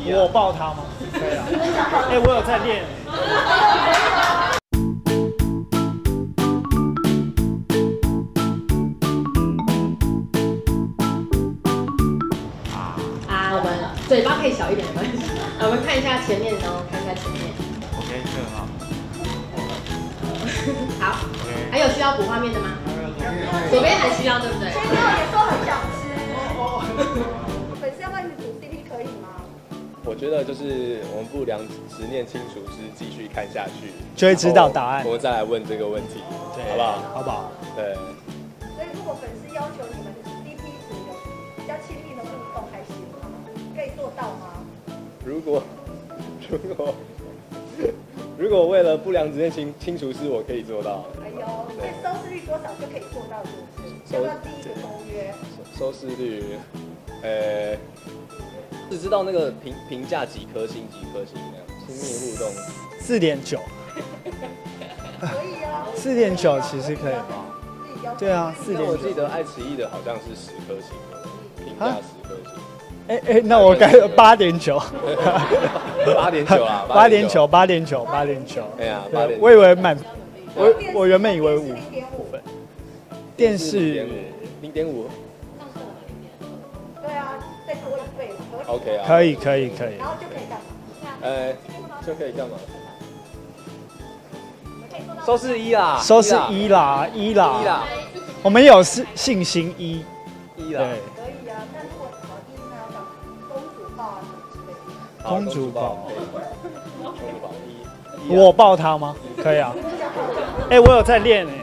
我抱他吗？可以啊。哎，我有在练。 我们嘴巴可以小一点的关系。我们看一下前面哦，看一下前面。 OK， 这很好。 好。还有需要补画面的吗？左边还需要，对不对？ 前面也说很想吃。粉丝要帮你组 CP 可以吗？ 我觉得就是我们不良执念清除师继续看下去， 就会知道答案。 我们再来问这个问题，好不好？ 好不好？ 对。 所以如果粉丝要求你们 CP 组有比较亲密的互动，还行吗？可以做到吗？ 如果为了不良执念清除师，我可以做到。 哎呦，所以收视率多少就可以做到，是不是？要不要第一个公约？收视率， 只知道那个评价几颗星那样，亲密互动。 4.9。 可以啊。 4.9其实可以吧？对啊，4.9。 我记得爱奇艺的好像是10颗星，评价10颗星。 那我改8.9。 8.9啦 ，8.9。 哎呀，8.9。 我以为我原本以为5分。电视 0.5。 对啊，再多1倍。 OK 啊。 可以。 然后就可以干嘛？ 就可以干嘛？收视1啦。 收视1啦。我们有信心1啦。对。 可以啊，那如果什么1呢？公主抱啊什么之类的。 公主抱。 1。 我抱他吗？可以啊。哎，我有在练哎。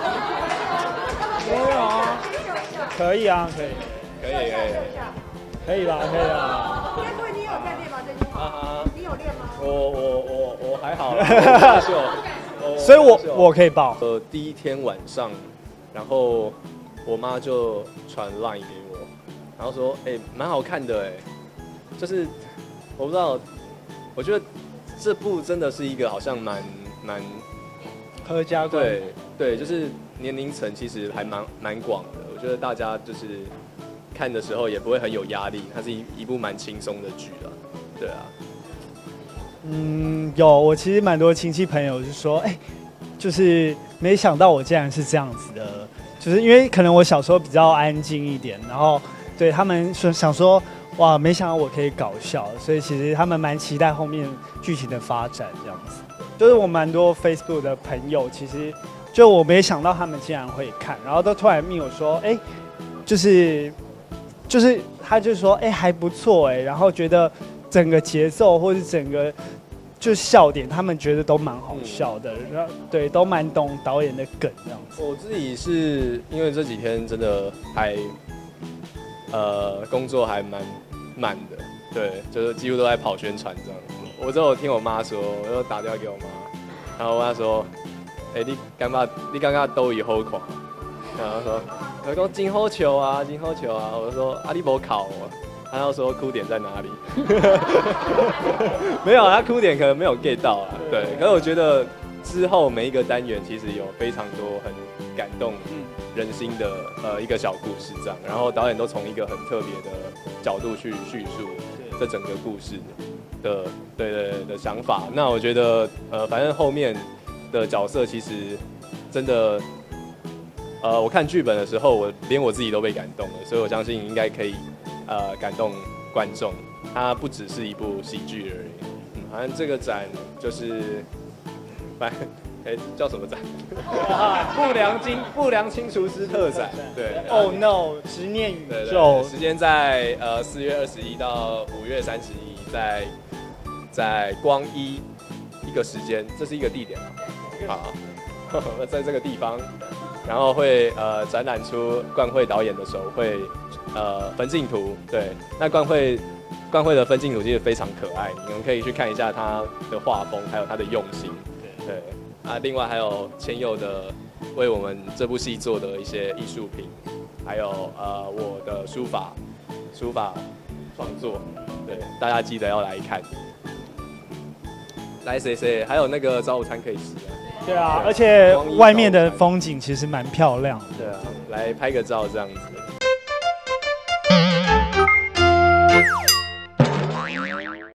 我有啊。可以啊，可以。可以啦。 该不会你有在练吗？这句话。你有练吗？ 我还好。 所以我可以抱。 第一天晚上，然后我妈就传 LINE 给我，然后说，蛮好看的就是我不知道，我觉得这部真的是一个好像蛮合家观。 对，就是年龄层其实还蛮广的，我觉得大家就是看的时候也不会很有压力，它是一部蛮轻松的剧啦，对啊。 有，我其实蛮多亲戚朋友就说，就是没想到我竟然是这样子的，就是因为可能我小时候比较安静一点，然后对他们想说，哇，没想到我可以搞笑，所以其实他们蛮期待后面剧情的发展这样子。就是我蛮多 Facebook 的朋友，其实就我没想到他们竟然会看，然后都突然密我说，就是他就说，还不错然后觉得整个节奏或是整个就笑点，他们觉得都蛮好笑的，然后对，都蛮懂导演的梗这样子。 我自己是因为这几天真的还工作还蛮满的，对，就是几乎都在跑宣传这样。我只有听我妈说，我就打电话给我妈，然后我妈说，你刚刚都以后看，然后说，我说真好笑啊，我就说你没考我。他要说哭点在哪里？没有，他哭点可能没有 get 到啊。对，可是我觉得之后每一个单元其实有非常多很感动人心的一个小故事这样，然后导演都从一个很特别的角度去叙述这整个故事的想法。那我觉得反正后面的角色其实真的我看剧本的时候，连我自己都被感动了，所以我相信应该可以感动观众。它不只是一部喜剧而已。反正这个展就是叫什么展？不良清除师特展。对。 Oh no！ 执念宇宙。 时间在4月21到5月31，在光一个时间，这是一个地点啊。在这个地方，然后会展览出冠慧导演的手绘分镜图。对，那冠慧的分镜图其实非常可爱，你们可以去看一下他的画风，还有他的用心。对啊，另外还有千佑的为我们这部戏做的一些艺术品，还有我的书法创作。对，大家记得要来看。来谁？还有那个早午餐可以吃啊。 对啊，而且外面的风景其实蛮漂亮的。 对啊，来拍个照这样子。